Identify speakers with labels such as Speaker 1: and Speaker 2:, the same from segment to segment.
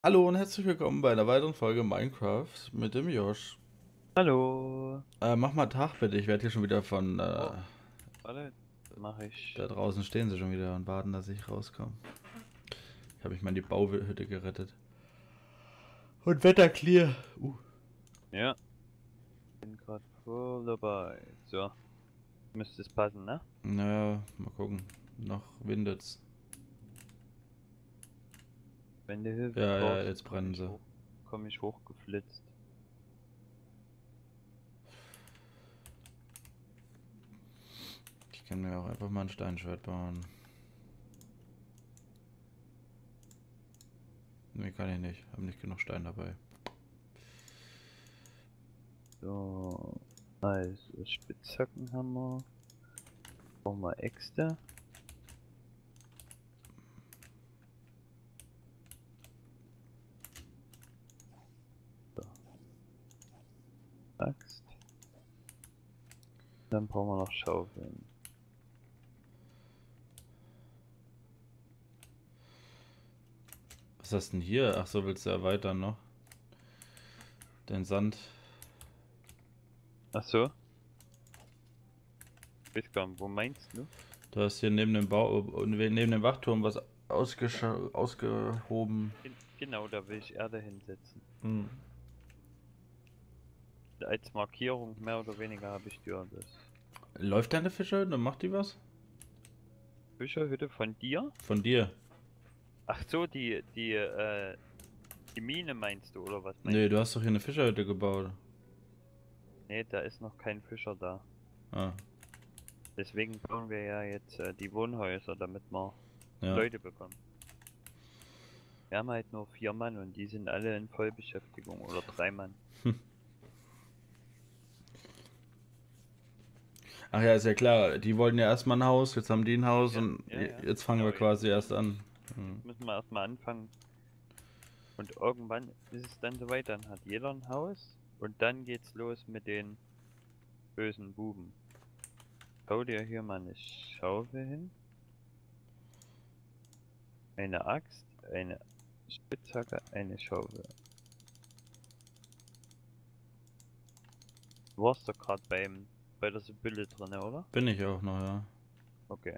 Speaker 1: Hallo und herzlich willkommen bei einer weiteren Folge Minecraft mit dem Josh.
Speaker 2: Hallo.
Speaker 1: Mach mal Tag bitte, ich werde hier schon wieder
Speaker 2: Oh, warte, mache ich.
Speaker 1: da draußen stehen sie schon wieder und warten, dass ich rauskomme. Ich habe mich mal in die Bauhütte gerettet. Und Wetter clear.
Speaker 2: Ja, bin gerade voll dabei. So, müsste es passen, ne?
Speaker 1: Naja, mal gucken. Noch windet's.
Speaker 2: Wenn du Hilfe
Speaker 1: Ja, ja,
Speaker 2: brauchst,
Speaker 1: jetzt brennen sie.
Speaker 2: komm ich hochgeflitzt.
Speaker 1: Ich kann mir auch einfach mal ein Steinschwert bauen. Nee, kann ich nicht. Hab nicht genug Stein dabei.
Speaker 2: So, also Spitzhackenhammer. Brauchen wir Äxte. So, Axt. Dann brauchen wir noch Schaufeln.
Speaker 1: Was hast du denn hier? Ach so, willst du erweitern noch? Den Sand.
Speaker 2: Ach so, weiß gar nicht, wo meinst du?
Speaker 1: Du hast hier neben dem neben dem Wachturm was ausgehoben.
Speaker 2: Genau, da will ich Erde hinsetzen.
Speaker 1: Hm.
Speaker 2: Als Markierung mehr oder weniger habe ich dir das.
Speaker 1: Läuft deine Fische? Dann macht die was?
Speaker 2: Bücherhütte von dir?
Speaker 1: Von dir?
Speaker 2: Ach so, die Mine meinst du, oder was
Speaker 1: Nee,
Speaker 2: meinst
Speaker 1: du
Speaker 2: du?
Speaker 1: hast doch hier eine Fischerhütte gebaut.
Speaker 2: Nee, da ist noch kein Fischer da.
Speaker 1: Ah,
Speaker 2: Deswegen bauen wir ja jetzt die Wohnhäuser, damit wir
Speaker 1: ja.
Speaker 2: Leute bekommen. Wir haben halt nur 4 Mann und die sind alle in Vollbeschäftigung oder 3 Mann.
Speaker 1: Ach ja, ist ja klar. Die wollten ja erstmal ein Haus, jetzt haben die ein Haus
Speaker 2: Ja,
Speaker 1: und
Speaker 2: ja, ja.
Speaker 1: jetzt fangen wir
Speaker 2: Genau,
Speaker 1: quasi erst an.
Speaker 2: jetzt müssen wir erstmal anfangen. Und irgendwann ist es dann soweit, dann hat jeder ein Haus und dann geht's los mit den bösen Buben. Schau dir hier mal eine Schaufel hin, eine Axt, eine Spitzhacke, eine Schaufel. Du warst doch gerade bei der Sibylle drin, oder?
Speaker 1: Bin ich auch noch, ja.
Speaker 2: Okay.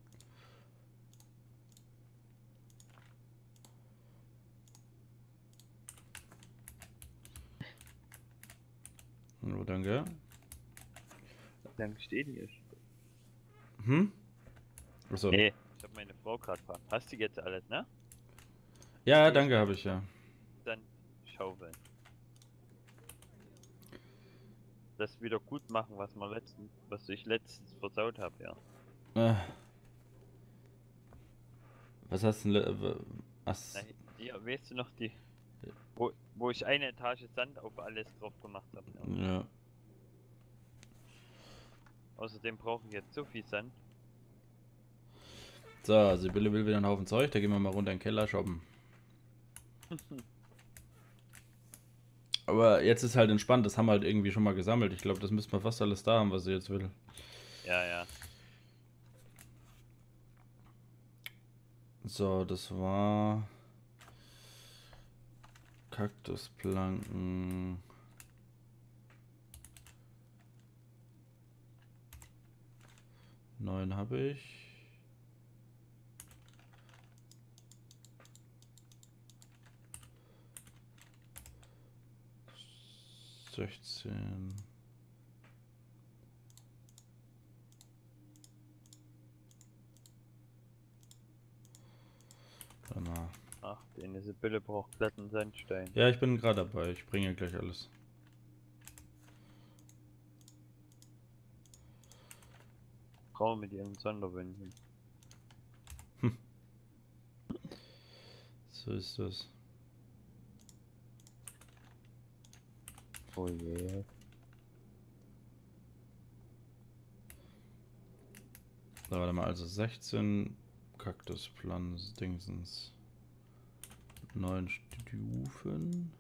Speaker 1: Oh, danke.
Speaker 2: Wie lange steht die jetzt?
Speaker 1: Hm? Achso.
Speaker 2: Nee, ich habe meine Frau gerade gefragt. Hast du jetzt alles, ne?
Speaker 1: Ja,
Speaker 2: Okay, ich
Speaker 1: danke,
Speaker 2: gehe
Speaker 1: habe
Speaker 2: jetzt
Speaker 1: ich
Speaker 2: mal
Speaker 1: ja.
Speaker 2: dann schaufeln. Das wieder gut machen, was ich letztens versaut habe, ja.
Speaker 1: Äh, was hast du denn...
Speaker 2: Na,
Speaker 1: Ach,
Speaker 2: hier, weißt du noch wo ich eine Etage Sand auf alles drauf gemacht habe, ja.
Speaker 1: ja.
Speaker 2: Außerdem brauche ich jetzt so viel Sand.
Speaker 1: So, Sibylle will wieder einen Haufen Zeug, da gehen wir mal runter in den Keller shoppen. Aber jetzt ist halt entspannt, das haben wir halt irgendwie schon mal gesammelt. Ich glaube, das müsste man fast alles da haben, was sie jetzt will.
Speaker 2: Ja, ja.
Speaker 1: So, das war Kaktusplanken. 9 habe ich. 16. Warte mal.
Speaker 2: Ach, die Sibylle braucht glatten Sandstein.
Speaker 1: Ja, ich bin gerade dabei. Ich bringe gleich alles.
Speaker 2: Frau mit ihren Sonderwünschen.
Speaker 1: So ist das.
Speaker 2: Oh je.
Speaker 1: So, warte mal, also 16 Kaktuspflanzen, Dingsens. 9 Stufen.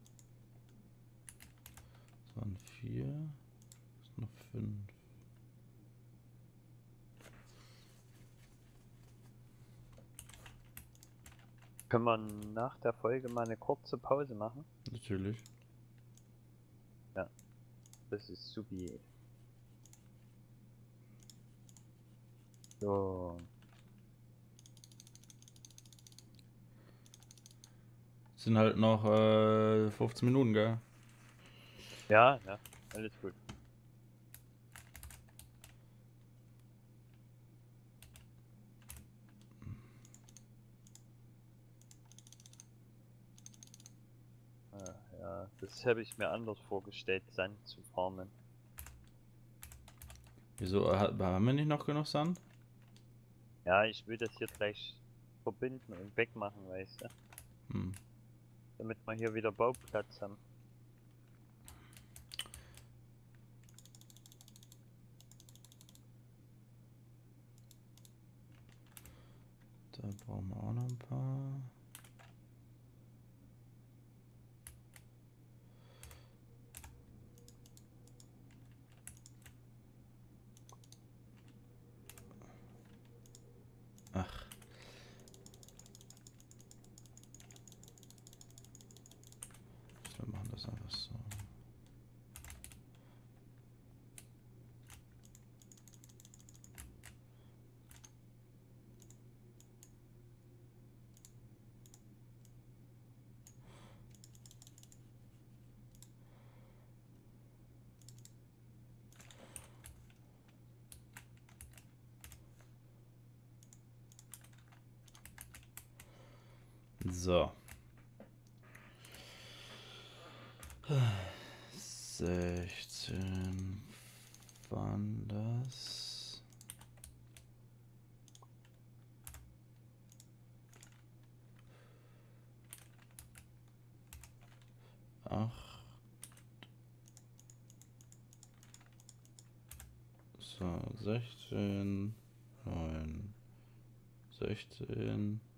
Speaker 1: Das waren 4. Das noch 5.
Speaker 2: Können wir nach der Folge mal eine kurze Pause machen?
Speaker 1: Natürlich.
Speaker 2: Das ist supi. So.
Speaker 1: Sind halt noch 15 Minuten, gell?
Speaker 2: Ja, alles gut. Ja, das habe ich mir anders vorgestellt, Sand zu farmen.
Speaker 1: Wieso haben wir nicht noch genug Sand?
Speaker 2: Ja, ich will das hier gleich verbinden und wegmachen, weißt du?
Speaker 1: Hm.
Speaker 2: Damit wir hier wieder Bauplatz haben.
Speaker 1: Da brauchen wir auch noch ein paar. Ach. Wir machen das einfach so. So. 16 waren das. Acht. So, 16, 9, 16,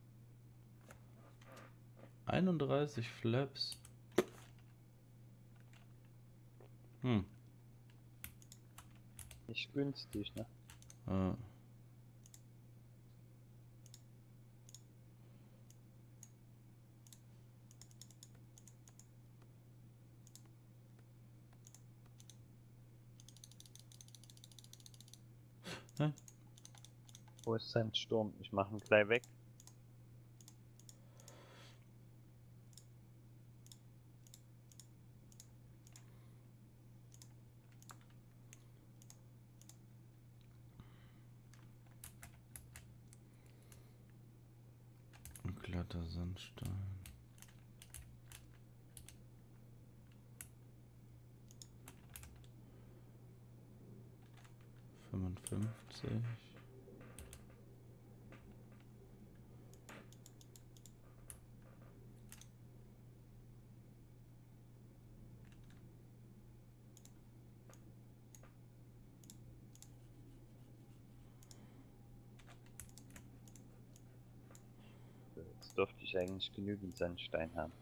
Speaker 1: 31 Flaps. Hm.
Speaker 2: Nicht günstig, ne?
Speaker 1: Äh. Ne?
Speaker 2: Wo ist Sandsturm? Ich mache ihn gleich weg.
Speaker 1: Ein glatter Sandstein. Fünfundfünfzig.
Speaker 2: Jetzt dürfte ich eigentlich genügend Sandstein haben.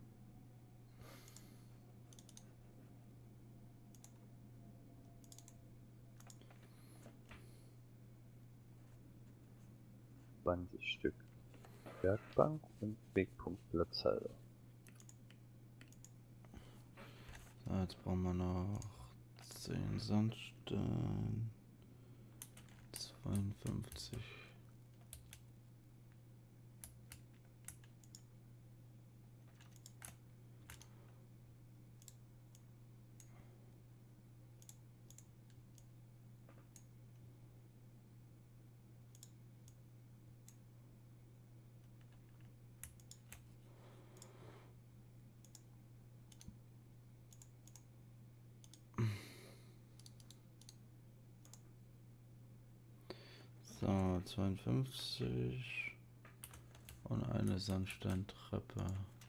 Speaker 2: Stück. Werkbank und Wegpunktplatzhalter.
Speaker 1: So, jetzt brauchen wir noch 10 Sandstein. 52. So, 52 und eine Sandsteintreppe.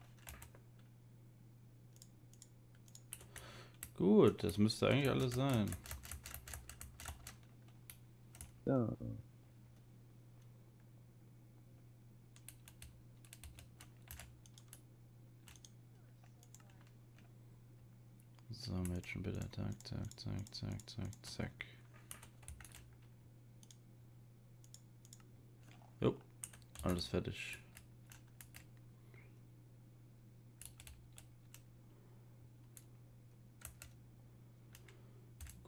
Speaker 1: Gut, das müsste eigentlich alles sein.
Speaker 2: Ja.
Speaker 1: So, Mädchen bitte. Zack, zack, zack, zack, zack, zack. Jo, alles fertig.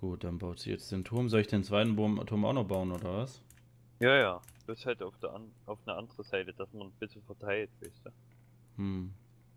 Speaker 1: Gut, dann baut sie jetzt den Turm. Soll ich den zweiten Turm auch noch bauen, oder was?
Speaker 2: Ja, ja. Das ist halt auf auf einer anderen Seite, dass man ein bisschen verteilt, weißt du.
Speaker 1: Hm.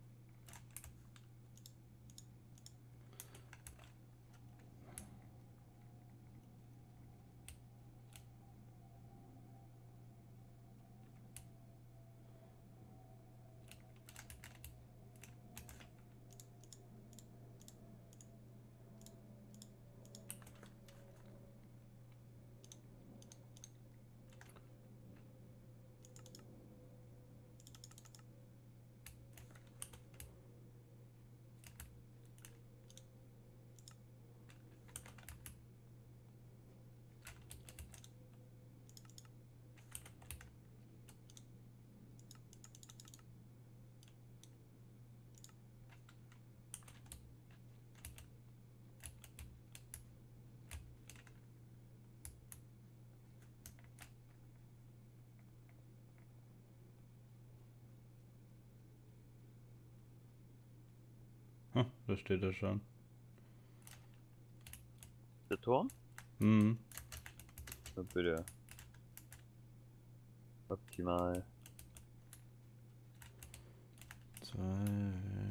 Speaker 1: Da steht er schon.
Speaker 2: Der Turm?
Speaker 1: Hm.
Speaker 2: Na bitte. Optimal.
Speaker 1: Zwei.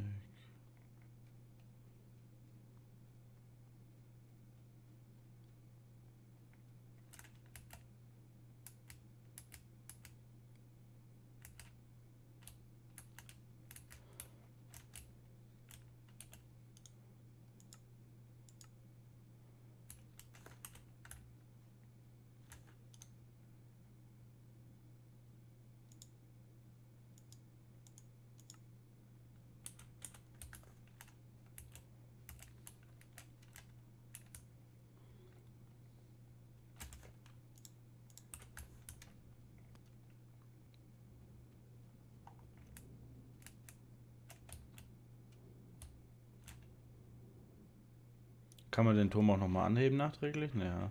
Speaker 1: Kann man den Turm auch nochmal anheben nachträglich? Naja.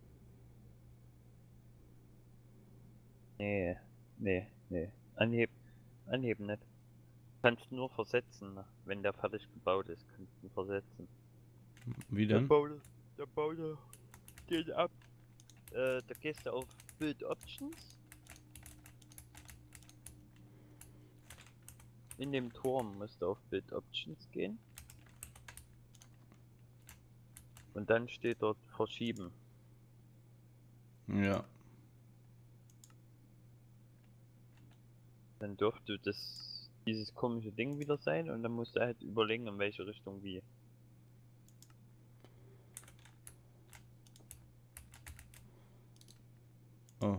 Speaker 2: Nee. Anheben nicht. Kannst nur versetzen, wenn der fertig gebaut ist, kannst du ihn versetzen.
Speaker 1: Wie
Speaker 2: Der
Speaker 1: denn?
Speaker 2: Bauer, der Bauer geht ab. Da gehst du auf Build Options. In dem Turm musst du auf Build Options gehen. Und dann steht dort verschieben.
Speaker 1: Ja.
Speaker 2: Dann dürfte dieses komische Ding wieder sein und dann musst du halt überlegen, in welche Richtung wie.
Speaker 1: Oh.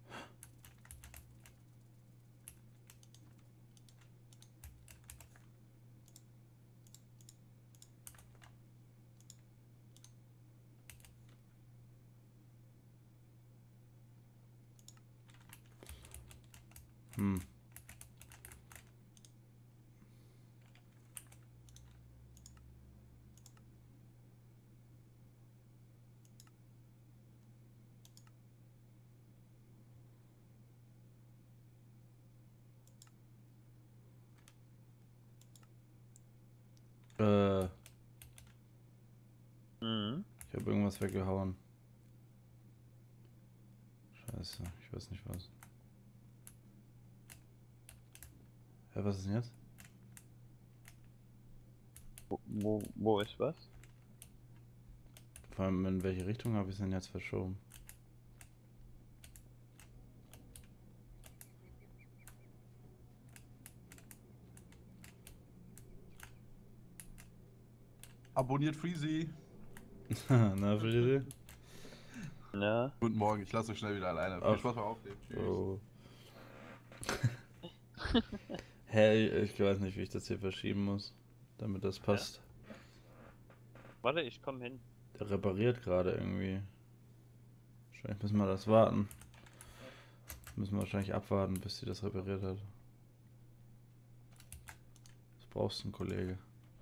Speaker 1: Hm.
Speaker 2: Mhm.
Speaker 1: Ich habe irgendwas weggehauen. Scheiße, ich weiß nicht was. Ja, was ist denn jetzt?
Speaker 2: Wo ist was?
Speaker 1: Vor allem in welche Richtung habe ich es denn jetzt verschoben?
Speaker 3: Abonniert Freezy.
Speaker 1: Na, Friede?
Speaker 2: Na?
Speaker 3: Guten Morgen, ich lasse euch schnell wieder alleine. Viel
Speaker 1: Ach.
Speaker 3: Spaß beim Aufnehmen. Tschüss.
Speaker 1: Oh. Hey, ich weiß nicht, wie ich das hier verschieben muss, damit das passt.
Speaker 2: Warte, ich komm hin.
Speaker 1: Der repariert gerade irgendwie. Wahrscheinlich müssen wir das warten. Müssen wir wahrscheinlich abwarten, bis sie das repariert hat. Was brauchst du, ein Kollege?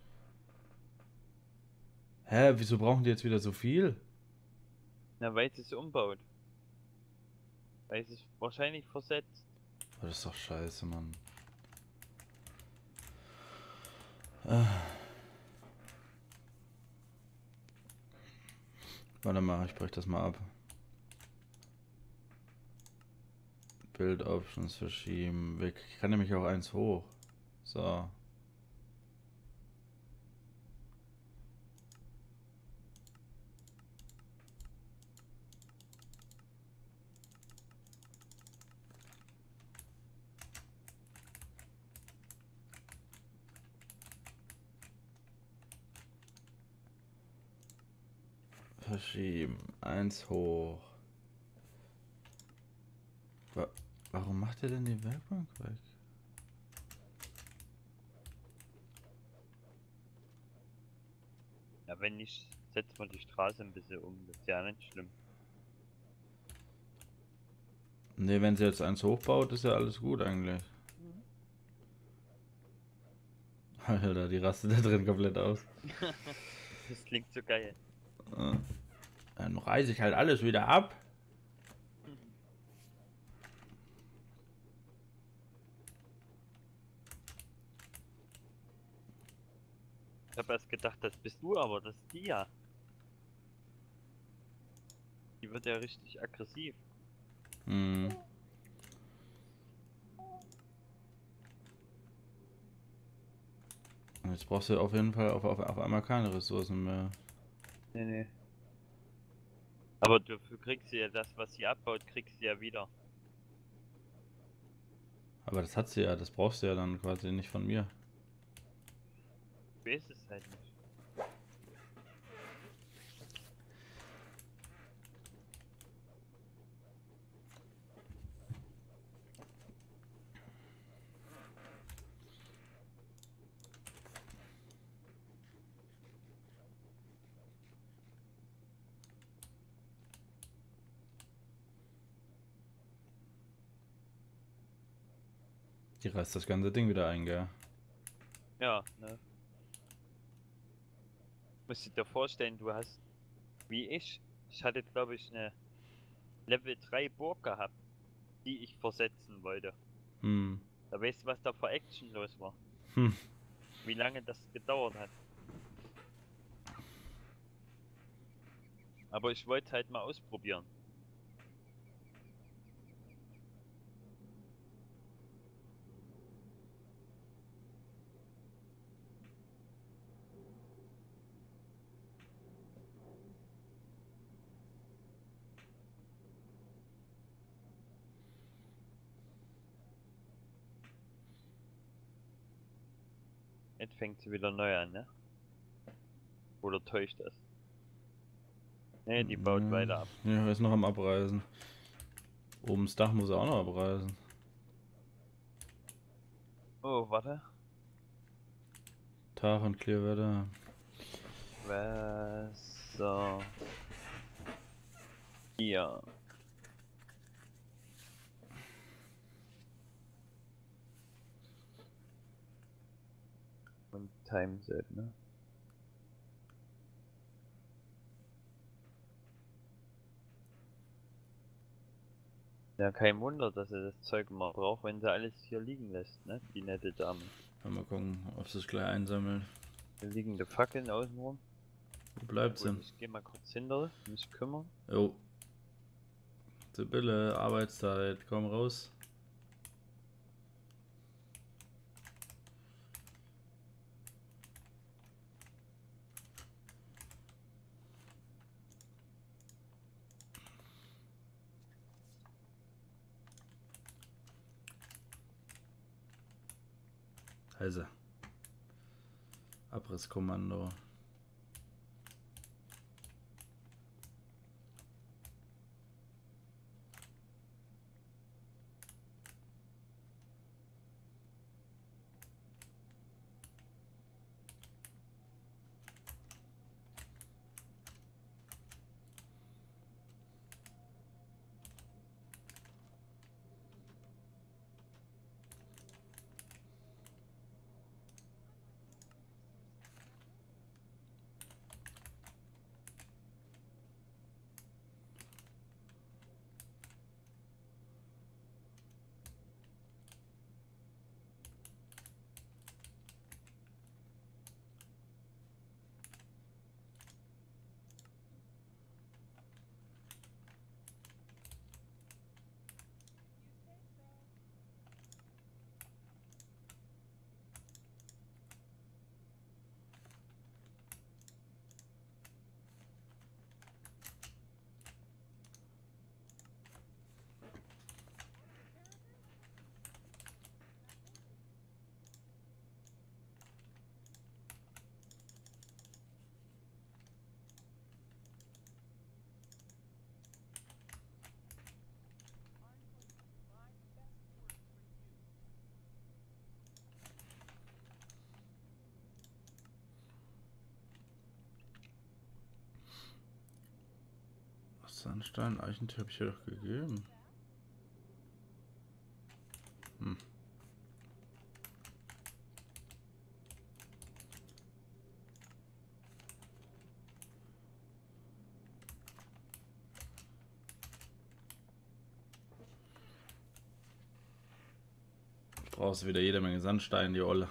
Speaker 1: Hä, wieso brauchen die jetzt wieder so viel?
Speaker 2: Na, weil es umbaut. Weil es wahrscheinlich versetzt.
Speaker 1: Oh, das ist doch scheiße, Mann. Warte mal, ich breche das mal ab. Build Options verschieben. Weg. Ich kann nämlich auch eins hoch. So. Verschieben. Eins hoch. Warum macht er denn die Werkbank weg?
Speaker 2: Ja, wenn nicht, setzt man die Straße ein bisschen um. Das ist ja nicht schlimm.
Speaker 1: Ne, wenn sie jetzt eins hochbaut, ist ja alles gut eigentlich. Alter, die rastet da drin komplett aus.
Speaker 2: Das klingt so geil.
Speaker 1: Dann reiße ich halt alles wieder ab.
Speaker 2: Ich habe erst gedacht, das bist du, aber das ist die ja. Die wird ja richtig aggressiv.
Speaker 1: Hm. Jetzt brauchst du auf jeden Fall auf einmal keine Ressourcen mehr.
Speaker 2: Nee, nee. Aber dafür kriegst du ja das, was sie abbaut, kriegst du ja wieder.
Speaker 1: Aber das hat sie ja, das brauchst du ja dann quasi nicht von mir.
Speaker 2: Ich weiß es halt nicht.
Speaker 1: Die reißt das ganze Ding wieder ein, gell?
Speaker 2: Ja, ne. Musst du dir vorstellen, du hast, wie ich hatte glaube ich eine Level 3 Burg gehabt, die ich versetzen wollte.
Speaker 1: Hm.
Speaker 2: Da weißt du, was da für Action los war.
Speaker 1: Hm.
Speaker 2: Wie lange das gedauert hat. Aber ich wollte halt mal ausprobieren. Jetzt fängt sie wieder neu an, ne? Oder täuscht das? Ne, die baut weiter ab.
Speaker 1: Ja, ist noch am Abreißen. Oben das Dach muss er auch noch abreißen.
Speaker 2: Oh, warte.
Speaker 1: Tag und Clearweather.
Speaker 2: Wasser. Hier. Und Timeset, ne? Ja, kein Wunder, dass er das Zeug mal braucht, wenn sie alles hier liegen lässt, ne? Die nette Dame.
Speaker 1: Mal gucken, ob sie es gleich einsammeln.
Speaker 2: Hier liegen die Fackeln außenrum.
Speaker 1: Wo bleibt sie?
Speaker 2: Gut, ich geh mal kurz hinter, mich kümmern.
Speaker 1: Jo. Sibylle, Arbeitszeit, komm raus. Also. Abrisskommando. Sandstein, Eichentür habe ich dir doch gegeben. Hm. Brauchst du wieder jede Menge Sandstein, die Olle.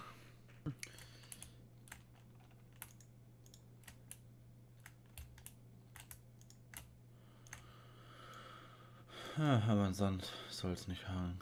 Speaker 1: Ja, aber Sand soll es nicht hagen.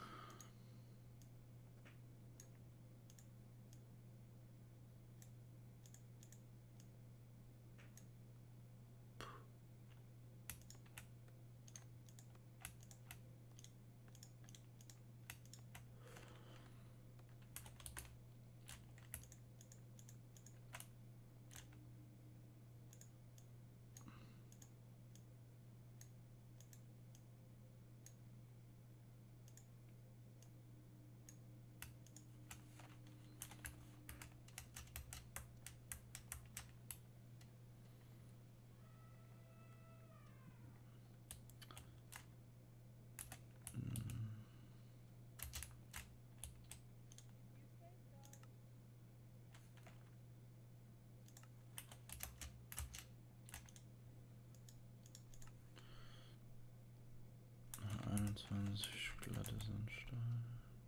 Speaker 1: Hm. 21 glatte Sandstein.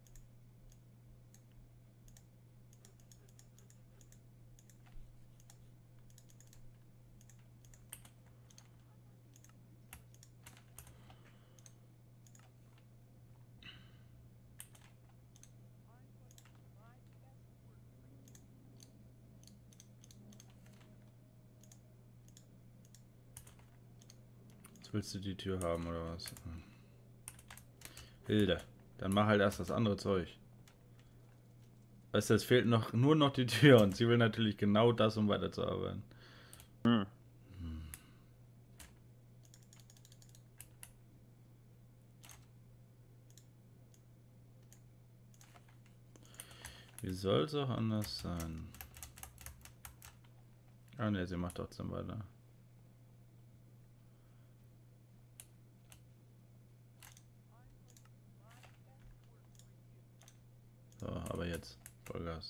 Speaker 1: Jetzt willst du die Tür haben oder was? Hm. Hilde, dann mach halt erst das andere Zeug. Weißt du, es fehlt noch nur noch die Tür und sie will natürlich genau das, um weiterzuarbeiten.
Speaker 2: Hm.
Speaker 1: Wie soll es auch anders sein? Ah ne, sie macht trotzdem weiter. So, aber jetzt Vollgas.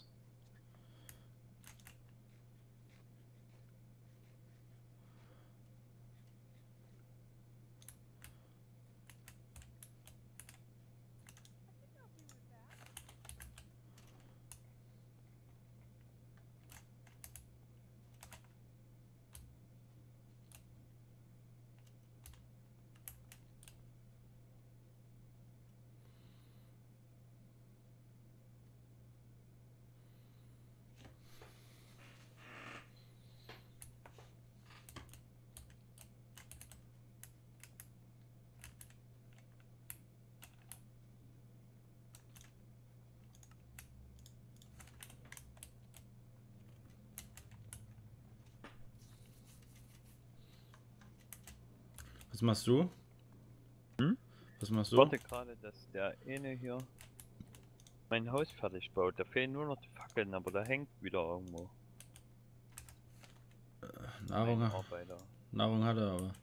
Speaker 1: Was machst du?
Speaker 2: Hm?
Speaker 1: Was machst
Speaker 2: Ich
Speaker 1: du?
Speaker 2: warte gerade, dass der eine hier mein Haus fertig baut. Da fehlen nur noch die Fackeln, aber da hängt wieder irgendwo ein
Speaker 1: Nahrung,
Speaker 2: Arbeiter.
Speaker 1: Nahrung hat er aber.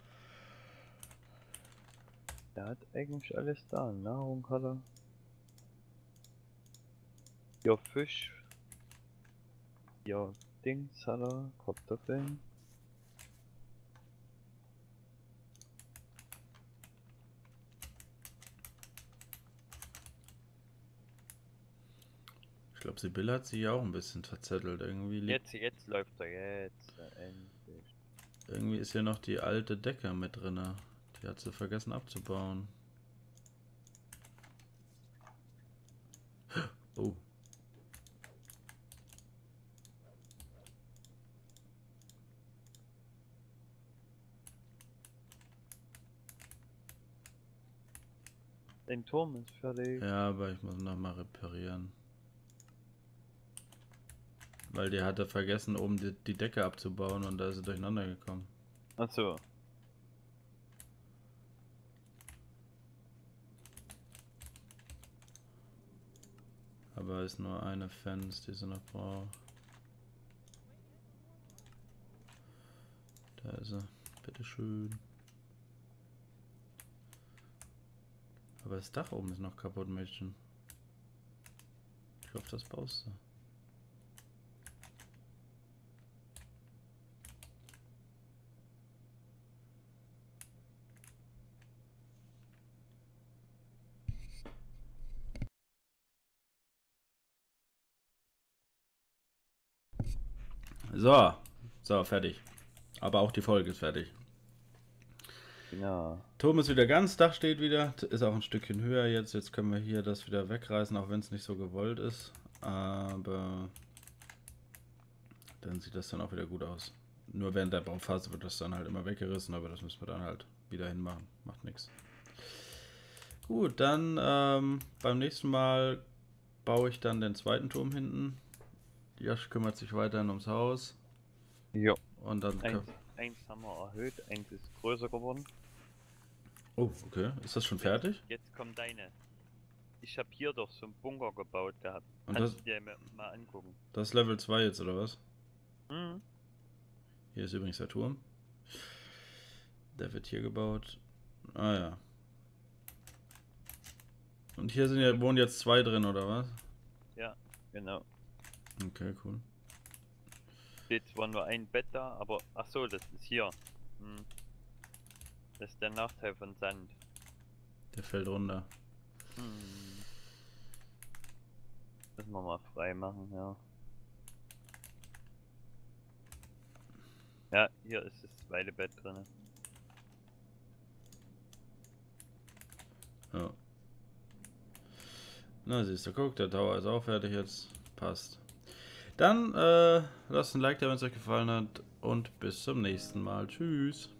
Speaker 2: Der hat eigentlich alles da. Nahrung hat er. Ja, Fisch. Ja, Dings hat er. Kartoffeln.
Speaker 1: Ich glaube, Sibylle hat sich auch ein bisschen verzettelt.
Speaker 2: Jetzt läuft er. Jetzt. Endlich.
Speaker 1: Irgendwie ist hier noch die alte Decke mit drin. Die hat sie vergessen abzubauen. Oh.
Speaker 2: Den Turm ist fertig.
Speaker 1: Ja, aber ich muss noch mal reparieren. Weil die hatte vergessen, oben die Decke abzubauen und da ist sie durcheinander gekommen.
Speaker 2: Achso.
Speaker 1: Aber ist nur eine Fans, die sie noch braucht. Da ist sie. Bitteschön. Aber das Dach oben ist noch kaputt, Mädchen. Ich hoffe, das baust du. So, fertig. Aber auch die Folge ist fertig.
Speaker 2: Genau.
Speaker 1: Turm ist wieder ganz, Dach steht wieder, ist auch ein Stückchen höher jetzt. Jetzt können wir hier das wieder wegreißen, auch wenn es nicht so gewollt ist. Aber dann sieht das dann auch wieder gut aus. Nur während der Bauphase wird das dann halt immer weggerissen, aber das müssen wir dann halt wieder hinmachen. Macht nichts. Gut, dann beim nächsten Mal baue ich dann den zweiten Turm hinten. Josh kümmert sich weiterhin ums Haus.
Speaker 2: Ja.
Speaker 1: Und dann...
Speaker 2: Eins haben wir erhöht, eins ist größer geworden.
Speaker 1: Oh, okay. Ist das schon fertig?
Speaker 2: Jetzt kommt deine. Ich habe hier doch so einen Bunker gebaut gehabt.
Speaker 1: Und
Speaker 2: Kannst
Speaker 1: das,
Speaker 2: du dir mal angucken.
Speaker 1: das ist Level 2 jetzt, oder was?
Speaker 2: Mhm.
Speaker 1: Hier ist übrigens der Turm. Der wird hier gebaut. Ah ja. Und hier wohnen jetzt 2 drin, oder was?
Speaker 2: Ja, genau.
Speaker 1: Okay, cool.
Speaker 2: Steht zwar nur ein Bett da, aber ach so, das ist hier. Hm. Das ist der Nachteil von Sand.
Speaker 1: Der fällt runter.
Speaker 2: Hm. Müssen wir mal frei machen, ja. Ja, hier ist das zweite Bett drin.
Speaker 1: Ja. Na, siehst du, guck, der Tower ist auch fertig jetzt. Passt. Dann lasst ein Like da, wenn es euch gefallen hat. Und bis zum nächsten Mal. Tschüss.